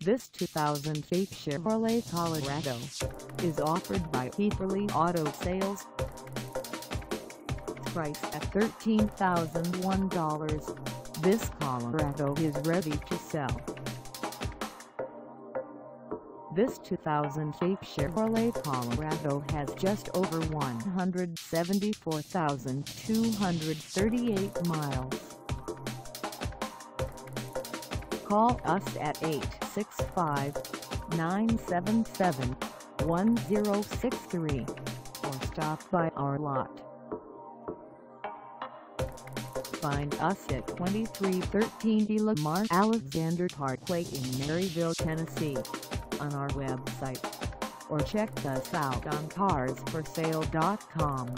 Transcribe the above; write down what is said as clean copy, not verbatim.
This 2008 Chevrolet Colorado is offered by Hepperly Auto Sales. Price at $13,001, this Colorado is ready to sell. This 2008 Chevrolet Colorado has just over 174,238 miles. Call us at 865-977-1063 or stop by our lot. Find us at 2313 Lamar Alexander Parkway in Maryville, Tennessee, on our website, or check us out on carsforsale.com.